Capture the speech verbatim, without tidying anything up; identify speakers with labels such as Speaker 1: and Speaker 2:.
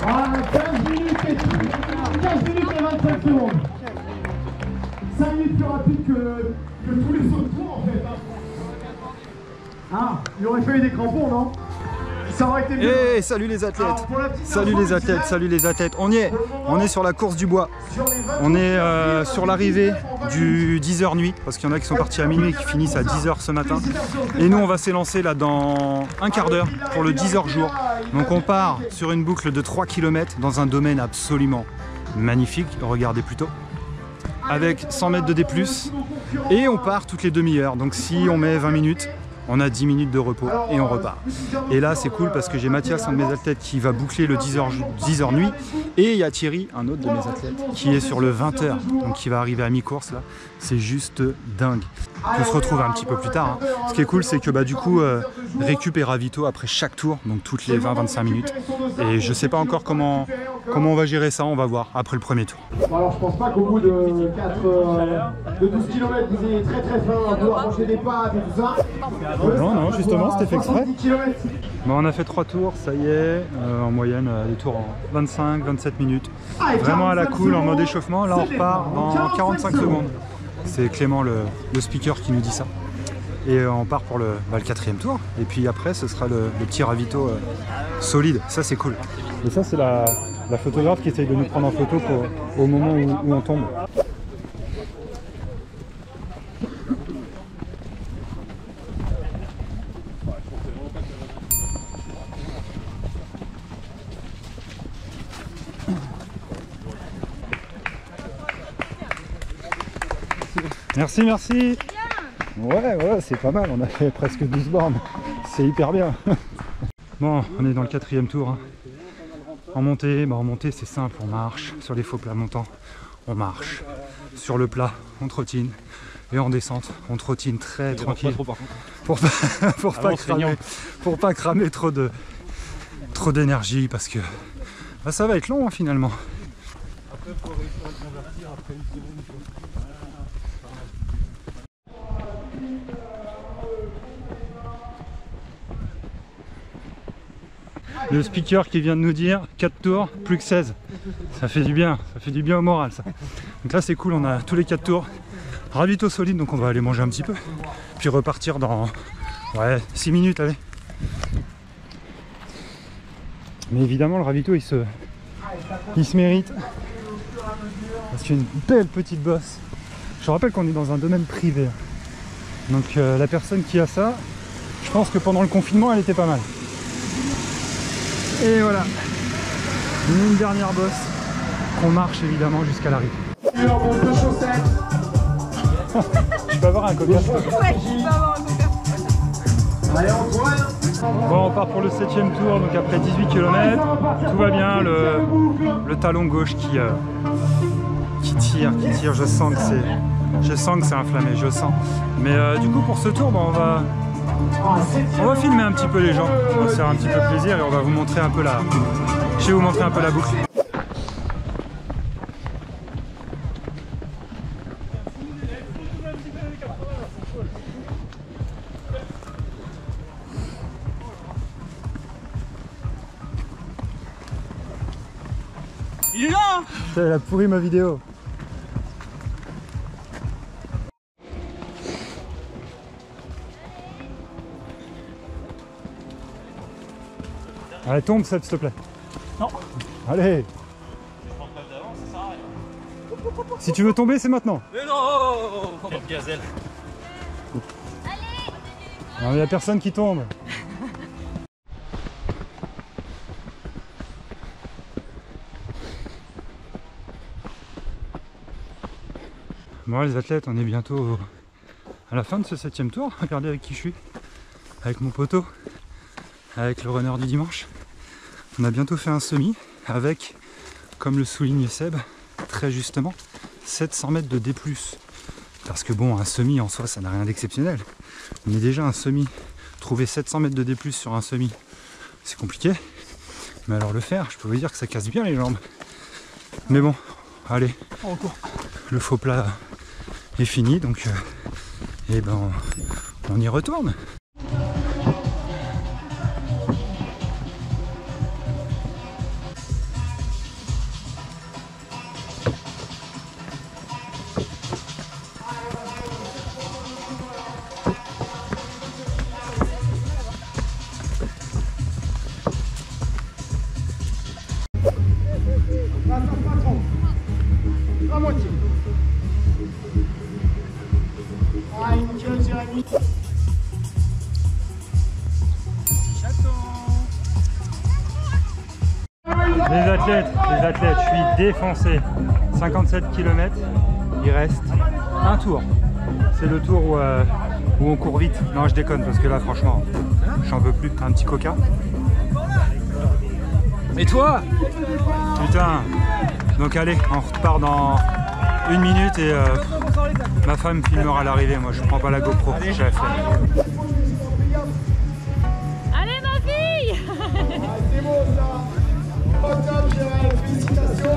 Speaker 1: Voilà, quinze minutes et quinze minutes et vingt-cinq secondes. cinq minutes plus rapide que, que tous les autres tours en fait. Hein. Ah, il aurait fallu des crampons, non? Ça aurait été mieux.
Speaker 2: Hey, salut les athlètes. Alors, salut les athlètes, salut les athlètes. On y est, on est sur la course du bois. On est euh, sur l'arrivée du dix heures nuit, parce qu'il y en a qui sont partis à minuit et qui finissent à dix heures ce matin. Et nous on va s'élancer là dans un quart d'heure pour le dix heures jour. Donc on part sur une boucle de trois kilomètres dans un domaine absolument magnifique, regardez plutôt, avec cent mètres de D plus, et on part toutes les demi-heures. Donc si on met vingt minutes, on a dix minutes de repos et on repart. Et là c'est cool parce que j'ai Mathias, un de mes athlètes, qui va boucler le dix heures nuit, et il y a Thierry, un autre de mes athlètes, qui est sur le vingt heures, donc qui va arriver à mi-course là. C'est juste dingue. On se retrouve un petit peu plus tard. Hein. Ce qui est cool, c'est que bah, du coup, euh, récup et ravito après chaque tour, donc toutes les vingt à vingt-cinq minutes. Et je sais pas encore comment, comment on va gérer ça, on va voir après le premier tour.
Speaker 1: Bon, alors je pense pas qu'au bout de, quatre, euh, de douze kilomètres, vous ayez très très faim à vouloir manger des pâtes et tout ça.
Speaker 2: Non, non, justement, c'était fait exprès. Bon, on a fait trois tours, ça y est, euh, en moyenne, euh, des tours en vingt-cinq à vingt-sept minutes. Vraiment à la cool, en mode échauffement. Là, on repart dans quarante-cinq secondes. C'est Clément, le, le speaker, qui nous dit ça. Et euh, on part pour le, bah, le quatrième tour. Et puis après, ce sera le, le petit ravito euh, solide. Ça, c'est cool. Et ça, c'est la, la photographe qui essaye de nous prendre en photo pour, au moment où, où on tombe. Merci, merci. Ouais, ouais, c'est pas mal. On a fait presque douze bornes. C'est hyper bien. Bon, on est dans le quatrième tour. Hein. En montée, bah en montée, c'est simple. On marche sur les faux plats montants. On marche sur le plat. On trottine. Et en descente, on trottine très tranquille. Pas trop, par contre. Pour pas, pour pas cramer, pour pas cramer trop de trop d'énergie, parce que bah, ça va être long hein, finalement. Après, il faut réussir à convertir après une seconde. Le speaker qui vient de nous dire quatre tours, plus que seize. Ça fait du bien, ça fait du bien au moral ça. Donc là c'est cool, on a tous les quatre tours. Ravito solide, donc on va aller manger un petit peu. Puis repartir dans ouais, six minutes, allez. Mais évidemment le ravito il se, il se mérite. Parce qu'il y a une belle petite bosse. Je rappelle qu'on est dans un domaine privé. Donc euh, la personne qui a ça, je pense que pendant le confinement elle était pas mal. Et voilà, une dernière bosse qu'on marche évidemment jusqu'à l'arrivée. Je peux avoir un coca? Ouais, je peux avoir un coca. Allez, on bon, on part pour le septième tour, donc après dix-huit kilomètres, tout va bien, le, le talon gauche qui, euh, qui tire, qui tire, je sens que c'est je sens que c'est inflammé, je sens. Mais euh, du coup pour ce tour, bon, on va On va filmer un petit peu les gens, on va se faire un petit peu plaisir et on va vous montrer un peu la... Je vais vous montrer un peu la boucle.
Speaker 3: Il est là.
Speaker 2: Elle a pourri ma vidéo. Allez, tombe, Seb, s'il te plaît.
Speaker 3: Non.
Speaker 2: Allez. Si tu veux tomber, c'est maintenant.
Speaker 3: Mais non. Quelle gazelle.
Speaker 2: Non, il n'y a personne qui tombe. Bon, les athlètes, on est bientôt à la fin de ce septième tour. Regardez avec qui je suis. Avec mon poteau. Avec le runner du dimanche. On a bientôt fait un semi avec, comme le souligne Seb, très justement, sept cents mètres de D plus. Parce que bon, un semi en soi, ça n'a rien d'exceptionnel. Mais déjà un semi, trouver sept cents mètres de D plus sur un semi, c'est compliqué. Mais alors le faire, je peux vous dire que ça casse bien les jambes. Mais bon, allez, le faux plat est fini, donc euh, et ben, on, on y retourne.
Speaker 1: Là, ça fera trente. La moitié. Ah, nickel, Jérémy.
Speaker 2: Les athlètes, les athlètes, je suis défoncé. cinquante-sept kilomètres, il reste un tour. C'est le tour où, euh, où on court vite. Non, je déconne parce que là, franchement, j'en peux plus. Un petit coca. Et toi? Putain. Donc allez, on repart dans une minute et euh, ma femme filmera l'arrivée. Moi, je prends pas la GoPro. J'ai la flemme.
Speaker 4: Allez ma fille.
Speaker 1: C'est beau ça. Au top, Jérémy, félicitations.